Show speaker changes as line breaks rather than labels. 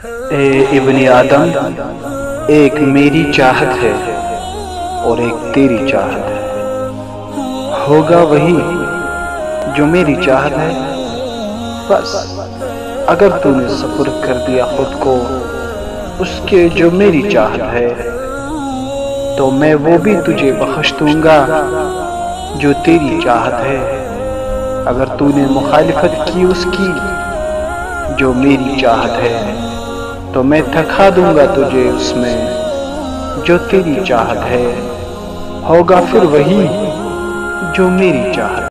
इब्ने आदम, एक मेरी चाहत है और एक तेरी चाहत है। होगा वही जो मेरी चाहत है। बस अगर तूने सब्र कर दिया खुद को उसके जो मेरी चाहत है, तो मैं वो भी तुझे बख्श दूंगा जो तेरी चाहत है। अगर तूने मुखालिफत की उसकी जो मेरी चाहत है, तो मैं थका दूंगा तुझे उसमें जो तेरी चाहत है। होगा फिर वही जो मेरी चाहत।